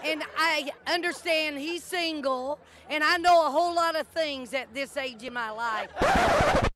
and I understand he's single, and I know a whole lot of things at this age in my life.